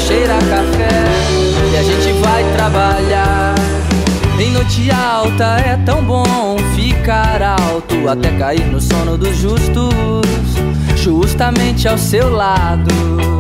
cheira a café e a gente vai trabalhar. Em noite alta é tão bom ficar alto até cair no sono dos justos, justamente ao seu lado.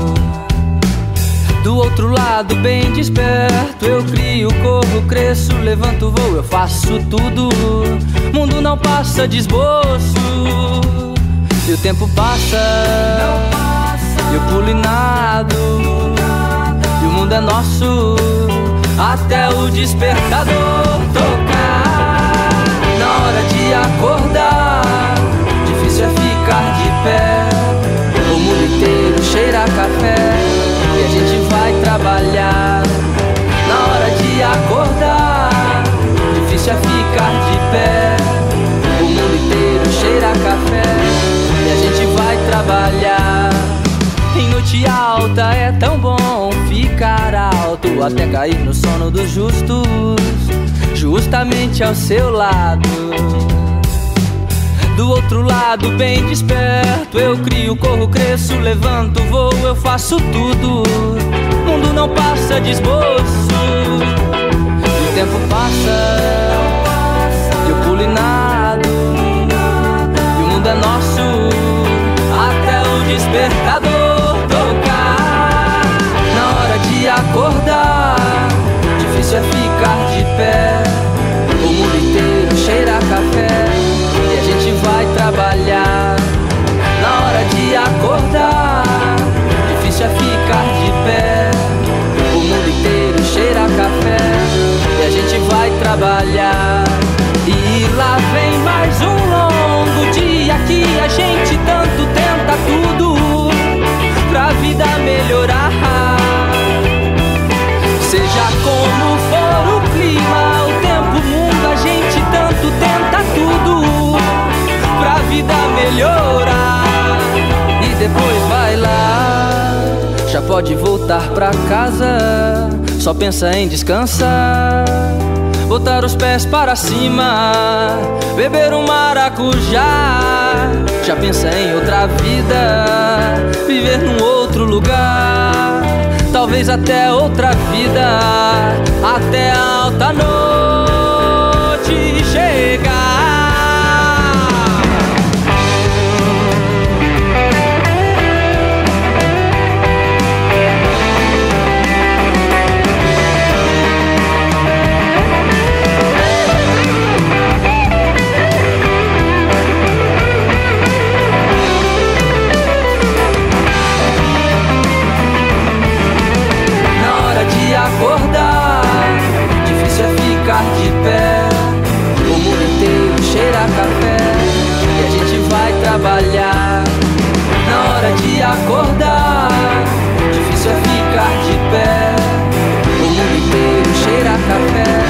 Do outro lado, bem desperto, eu crio, corro, cresço, levanto, voo, eu faço tudo. Mundo não passa de esboço, e o tempo passa, e eu pulo e nado, e o mundo é nosso, até o despertador tocar. Na hora de acordar, difícil é ficar de pé. O mundo inteiro cheira a café e a gente vai trabalhar. Na hora de acordar, difícil é ficar de pé. O mundo inteiro cheira a café e a gente vai trabalhar. Em noite alta é tão bom ficar alto até cair no sono dos justos, justamente ao seu lado. Do outro lado, bem desperto, eu crio, corro, cresço, levanto, voo, eu faço tudo. Mundo não passa de esboço, o tempo passa, eu pulo e nado, e o mundo é nosso, até o despertador tocar. Na hora de acordar, difícil é ficar de pé. O mundo inteiro cheira a café e a gente vai trabalhar. Na hora de acordar, difícil é ficar de pé. O mundo inteiro cheira a café e a gente vai trabalhar. E lá vem mais um longo dia que a gente tanto tenta tudo pra vida melhorar. Seja como for o clima, o tempo, o mundo, a gente tanto tenta tudo pra vida melhorar. E depois vai lá, já pode voltar pra casa, só pensa em descansar, botar os pés para cima, beber um maracujá. Já pensa em outra vida, viver num outro lugar, talvez até outra vida, até a alta noite chegar. Acordar, difícil é ficar de pé. O mundo inteiro cheira a café e a gente vai trabalhar. Na hora de acordar, difícil é ficar de pé. O mundo inteiro cheira a café